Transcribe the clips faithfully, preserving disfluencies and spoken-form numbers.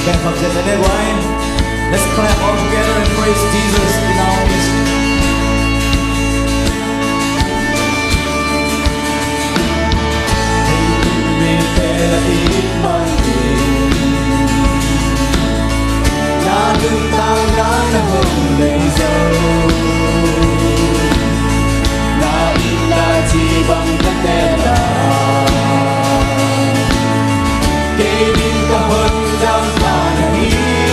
band comes in and wine. Let's clap all together and praise Jesus in our midst. Đừng tao đã là hồng đầy dâu là ít là chỉ bằng cách tên là kể đến cả hơn đang là nhảy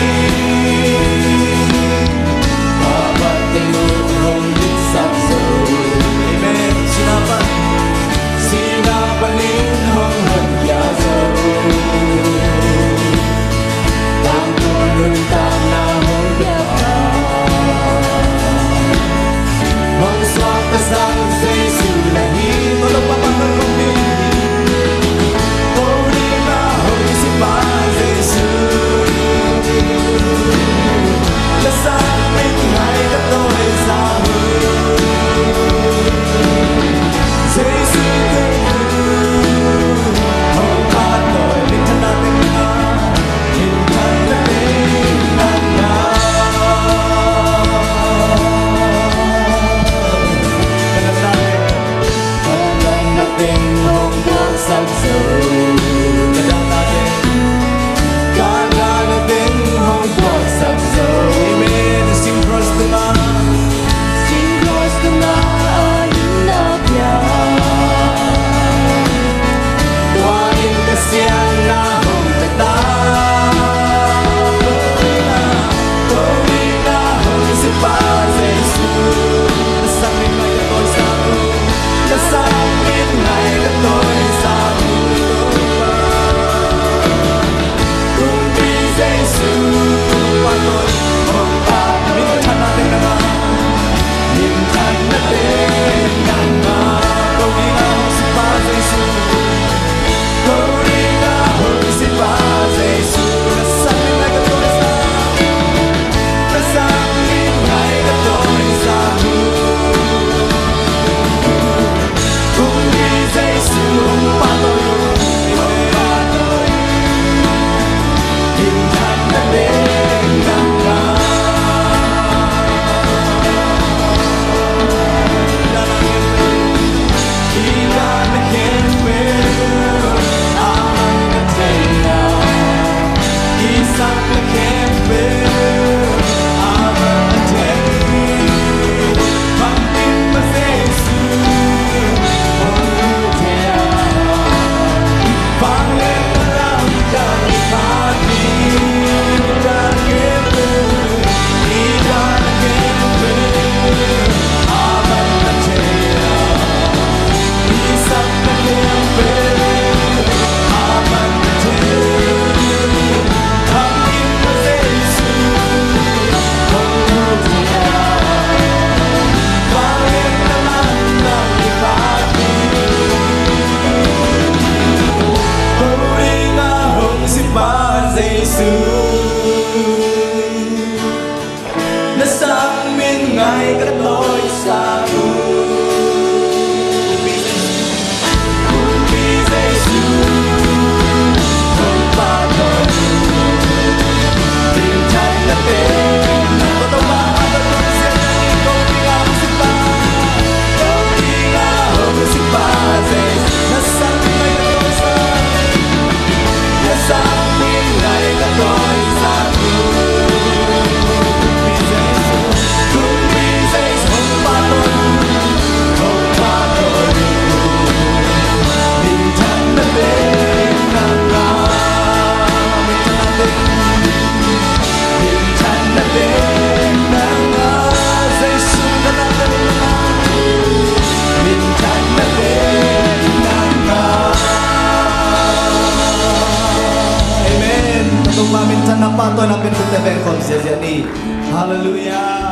và bắt tay ngồi hồng đến sắp rồi. Amen. Xin apa xin apa đến hồng hân giá dâu đang còn đừng tao Sang Giêsu lagi tolong papakan kami kau di mahal simpan Giêsu lesan mengai katoi sahu Giêsu hong katoi bintana bintana bintana bintana Tình hồng buộc sắc dầu Kadang natin Kadang natin hồng buộc sắc dầu Amen. Sing cross the line Sing cross the line Inapya Tuain kasihan na hồng tata Tuain na hồng sipa Giêsu Nasang min may katoy sa ako Nasang ngày đất tôi xa cùng đi Giêsu qua tôi hồng ta mình thân là tên nàng mình thân là tên nàng câu đi nào xin ba Giêsu câu đi nào xin ba Giêsu là sáng ngày đất tôi xa là sáng ngày đất tôi xa Giêsu hồng ba tôi hồng ba tôi hình thành đã đến ngang ngang khi ta đã khen bên ai đã thấy nào khi sắc đã khen bên ai đã thấy bằng tin mà Giêsu vang lên làm càng phát đi càng kiếm về đi càng kiếm về à vẫn là thế đi sắc đã kiếm về à vẫn là thế thằng im mà Giêsu không hư thế vang lên làm càng phát đi Ba Giêsu nó sang bên ngài cất lối xa cùng vì Giêsu không ba tôi tình thành là tên tôi đâu mà tôi tôi sẽ câu đi ngao xin ba câu đi ngao xin ba Giêsu nó sang bên ngài cất lối xa nó sang ngày đã đói xa vì Giêsu cùng vì Giêsu hồng ba tôi hồng ba tôi mình thân đã đến ngang ngang mình thân đã đến mình thân đã đến ngang ngang Giêsu đã đến mình thân đã đến ngang ngang Amen. Tumamit sa napato na pinto tebeng kong siya ni. Hallelujah.